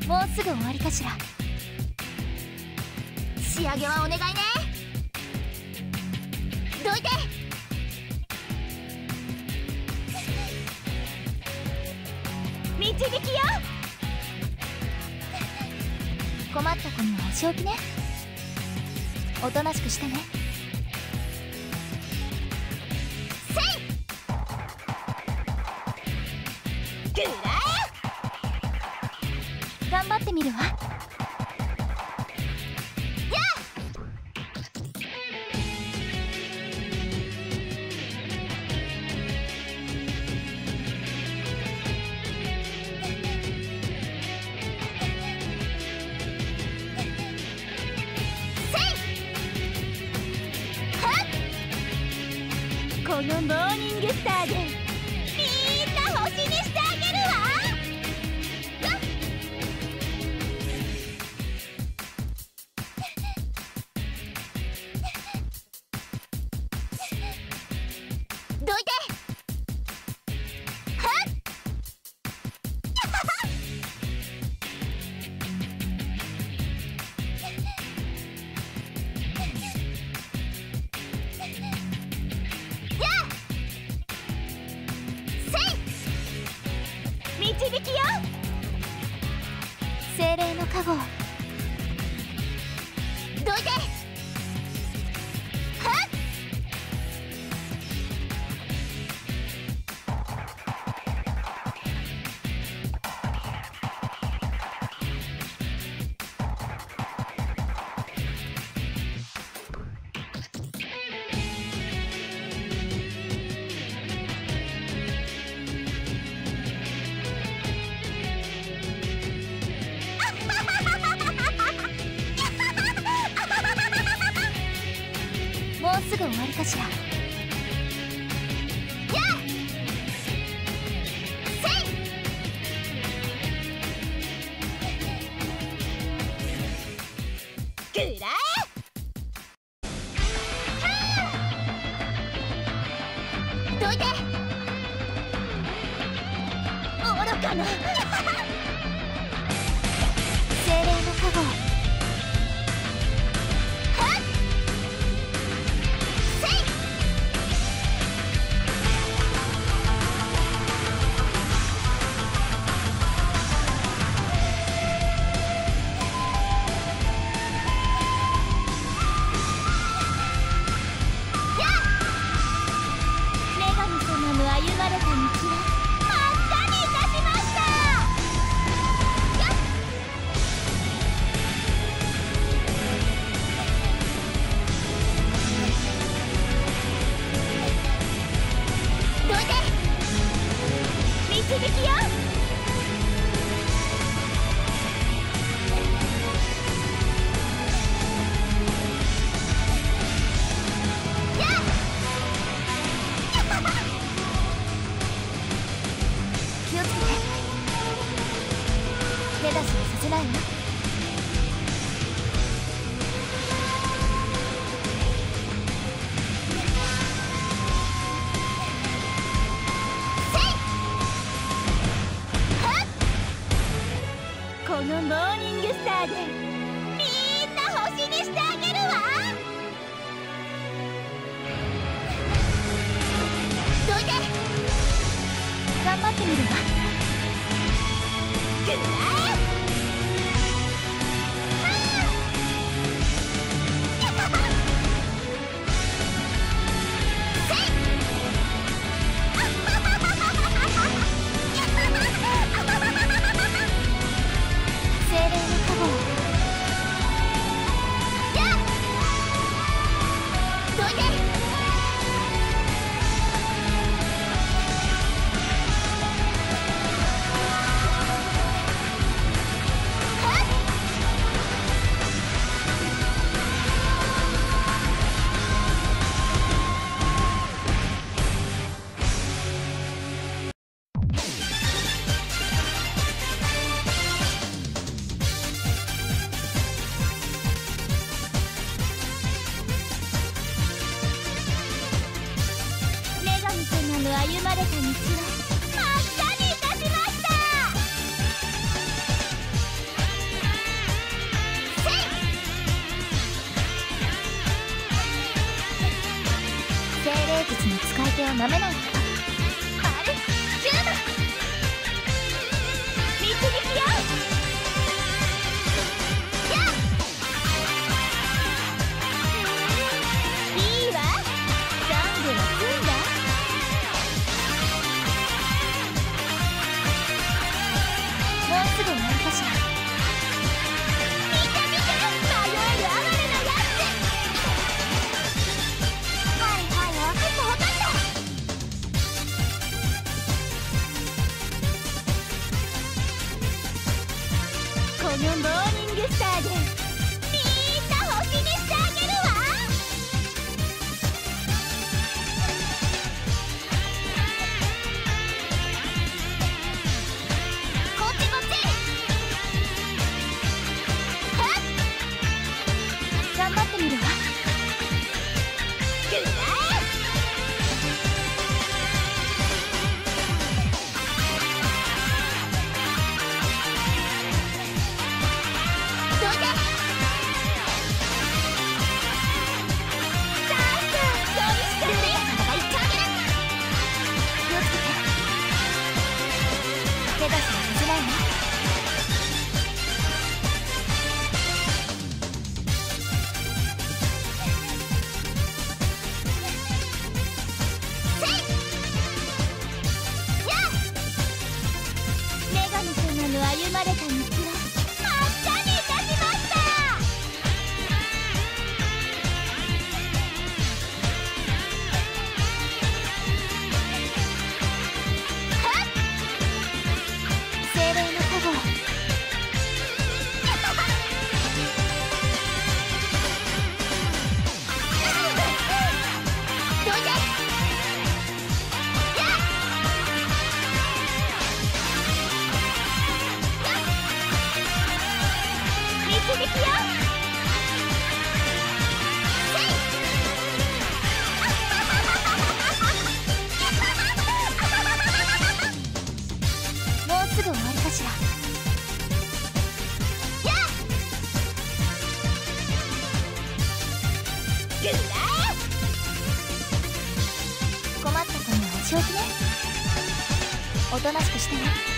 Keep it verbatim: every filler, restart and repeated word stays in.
もうすぐ終わりかしら。仕上げはお願いね。どいて。導きよ。困った子にはお仕置きね。おとなしくしてね。せい。くらえ。頑張ってみるわ。このモーニングスターでみんな星にしてあげるわ。どいて。導きよ。精霊の加護。どいて。はっ。もうすぐ終わりかしら。やっ。せい。くらえ。どいて。愚かな。精霊の加護。歩まれた道は真っ赤にいたしました。どいて。導きよ。気をつけて。手出しはさせないわ。せい。はっ。このモーニングスターでみんな星にしてあげるわ。どいて。頑張ってみるわ。くらえ。せい。精霊の加護。やっ。どいて。歩まれた道は真っ赤にいたしました。 なめないこと。あれシュート導きよ。やっいいわ、懺悔は済んだ。もうすぐ終わりかしら。見て見て、迷える哀れなやつ。はいはい、わかったわかった。このモーニングスターでみんな星にしてあげるわ。こっちこっち。はっ頑張ってみるわ。グラーどうだ。チャンス、そうしてルリア様が言ってあげる。気をつけて。手出しはしづらいわ。せいやあ女神様の歩まれた道は真っ赤にいたしました。はっ精霊の保護。どいて。やっ導きよ。せいもうすぐ終わりかしら。やっグラー困った子にはお仕置きね。おとなしくしてね。